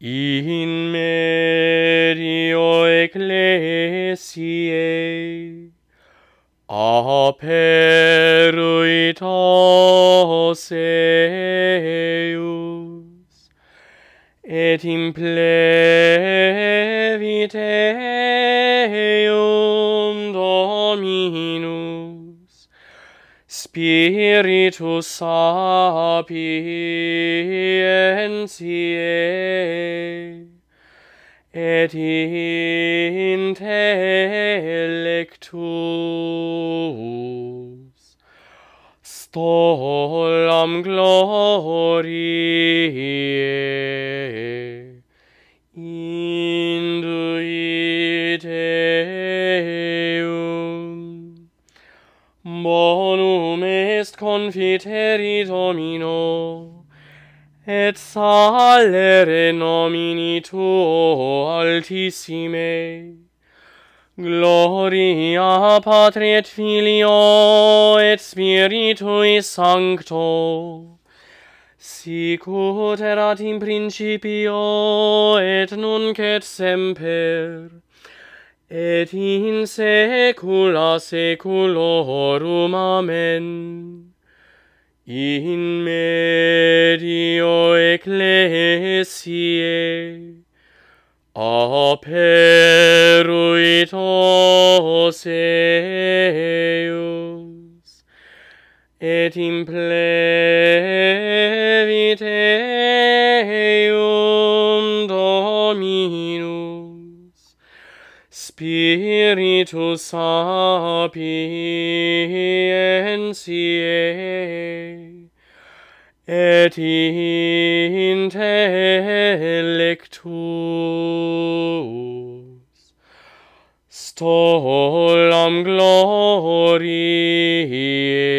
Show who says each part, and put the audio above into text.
Speaker 1: In medio ecclesiae aperuit oseus, et implevit eum Dominus, Spiritus sapientiae, et intellectus stollam gloriae induit eum. Bonum est confiteri Domino, et salere nomini tuo altissime. Gloria Patri et Filio et Spiritui Sancto, sic ut erat in principio et nunc et semper, et in saecula saeculorum. Amen. In medio ecclesiae aperuit oseus, et implevit eum Dominus, Spiritus sapientiae, et intellectus stollam gloriae